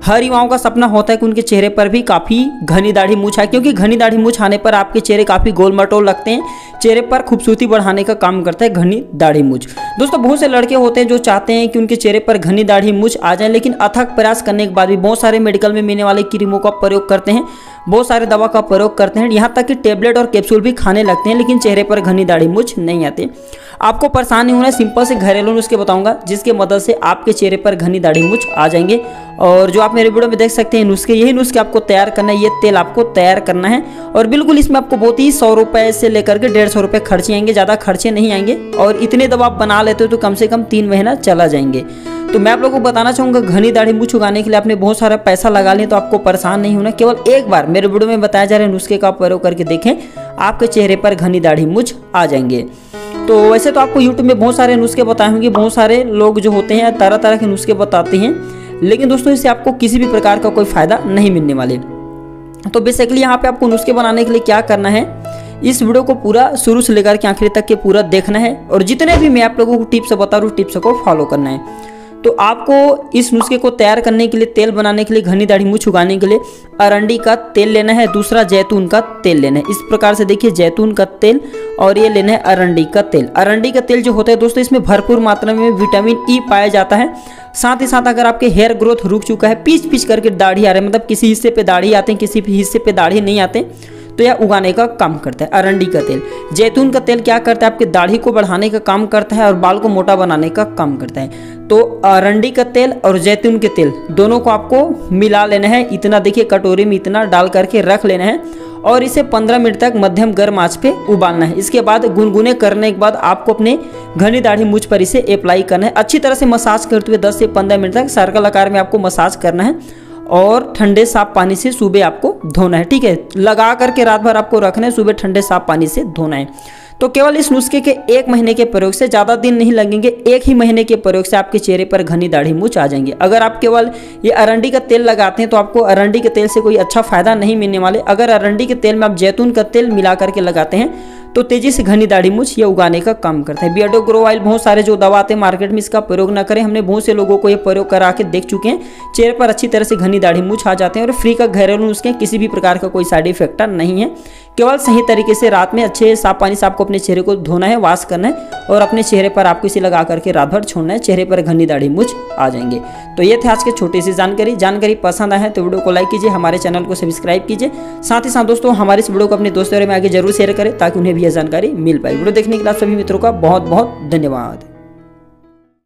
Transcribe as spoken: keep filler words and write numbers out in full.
हर युवाओं का सपना होता है कि उनके चेहरे पर भी काफ़ी घनी दाढ़ी मूछ आए, क्योंकि घनी दाढ़ी मूछ आने पर आपके चेहरे काफ़ी गोल मटोल लगते हैं। चेहरे पर खूबसूरती बढ़ाने का काम करता है घनी दाढ़ी मूछ। दोस्तों बहुत से लड़के होते हैं जो चाहते हैं कि उनके चेहरे पर घनी दाढ़ी मूछ आ जाए, लेकिन अथक प्रयास करने के बाद भी बहुत सारे मेडिकल में मिलने वाले क्रीमों का प्रयोग करते हैं, बहुत सारे दवा का प्रयोग करते हैं, यहाँ तक कि टेबलेट और कैप्सूल भी खाने लगते हैं, लेकिन चेहरे पर घनी दाढ़ी मूछ नहीं आते। आपको परेशान नहीं होना है, सिंपल से घरेलू नुस्खे बताऊंगा जिसके मदद से आपके चेहरे पर घनी दाढ़ी मूछ आ जाएंगे। और जो आप मेरे वीडियो में देख सकते हैं नुस्खे, यही नुस्खे आपको तैयार करना है, ये तेल आपको तैयार करना है। और बिल्कुल इसमें आपको बहुत ही सौ रुपए से लेकर के डेढ़ सौ रुपये खर्चे आएंगे, ज़्यादा खर्चे नहीं आएंगे। और इतने दवा आप बना लेते हो तो कम से कम तीन महीना चला जाएंगे। तो मैं आप लोगों को बताना चाहूँगा, घनी दाढ़ी मूछ उगाने के लिए आपने बहुत सारा पैसा लगा लिया तो आपको परेशान नहीं होना। केवल एक बार मेरे वीडियो में बताया जा रहे नुस्खे का प्रयोग करके देखें, आपके चेहरे पर घनी दाढ़ी मूछ आ जाएंगे। तो वैसे तो आपको यूट्यूब में बहुत सारे नुस्खे बताए होंगे, बहुत सारे लोग जो होते हैं तरह तरह के नुस्खे बताते हैं, लेकिन दोस्तों इससे आपको किसी भी प्रकार का कोई फायदा नहीं मिलने वाले। तो बेसिकली यहाँ पे आपको नुस्खे बनाने के लिए क्या करना है, इस वीडियो को पूरा शुरू से लेकर के आखिरी तक के पूरा देखना है, और जितने भी मैं आप लोगों को टिप्स बता रहा हूँ टिप्स को फॉलो करना है। तो आपको इस नुस्खे को तैयार करने के लिए, तेल बनाने के लिए, घनी दाढ़ी मूछ उगाने के लिए अरंडी का तेल लेना है, दूसरा जैतून का तेल लेना है। इस प्रकार से देखिए, जैतून का तेल और ये लेना है अरंडी का तेल। अरंडी का तेल जो होता है दोस्तों, इसमें भरपूर मात्रा में विटामिन ई पाया जाता है। साथ ही साथ अगर आपके हेयर ग्रोथ रुक चुका है, पीच पीच करके दाढ़ी आ रहे हैं, मतलब किसी हिस्से पे दाढ़ी आते हैं, किसी हिस्से पे दाढ़ी नहीं आते, तो यह उगाने का काम करता है अरंडी का तेल। जैतून का तेल क्या करता है, आपकी दाढ़ी को बढ़ाने का काम करता है और बाल को मोटा बनाने का काम करता है। तो अरंडी का तेल और जैतून के तेल दोनों को आपको मिला लेना है। इतना देखिए, कटोरी में इतना डाल करके रख लेना है और इसे पंद्रह मिनट तक मध्यम गर्म आंच पे उबालना है। इसके बाद गुनगुने करने के बाद आपको अपने घनी दाढ़ी मूछ पर इसे अप्लाई करना है। अच्छी तरह से मसाज करते हुए दस से पंद्रह मिनट तक सर्कल आकार में आपको मसाज करना है और ठंडे साफ पानी से सुबह आपको धोना है। ठीक है, लगा करके रात भर आपको रखना है, सुबह ठंडे साफ पानी से धोना है। तो केवल इस नुस्खे के एक महीने के प्रयोग से, ज़्यादा दिन नहीं लगेंगे, एक ही महीने के प्रयोग से आपके चेहरे पर घनी दाढ़ी मूछ आ जाएंगे। अगर आप केवल ये अरंडी का तेल लगाते हैं तो आपको अरंडी के तेल से कोई अच्छा फायदा नहीं मिलने वाले। अगर अरंडी के तेल में आप जैतून का तेल मिला करके लगाते हैं तो तेजी से घनी दाढ़ी मूछ ये उगाने का काम करता है। बियर्डो ग्रो ऑयल, बहुत सारे जो दवा आते हैं मार्केट में, इसका प्रयोग ना करें। हमने बहुत से लोगों को ये प्रयोग करा के देख चुके हैं, चेहरे पर अच्छी तरह से घनी दाढ़ी मूछ आ जाते हैं। और फ्री का घरेलू नुस्खे, किसी भी प्रकार का कोई साइड इफेक्ट नहीं है। केवल सही तरीके से रात में अच्छे साफ पानी से आपको अपने चेहरे को धोना है, वॉश करना है और अपने चेहरे पर आपको इसे लगा करके रात भर छोड़ना है, चेहरे पर घनी दाढ़ी मूछ आ जाएंगे। तो ये थे आज के छोटी सी जानकारी। जानकारी पसंद आए तो वीडियो को लाइक कीजिए, हमारे चैनल को सब्सक्राइब कीजिए। साथ ही साथ दोस्तों हमारे इस वीडियो को अपने दोस्तों में आगे जरूर शेयर करें ताकि उन्हें भी यह जानकारी मिल पाए। वीडियो देखने के लिए सभी मित्रों का बहुत बहुत धन्यवाद।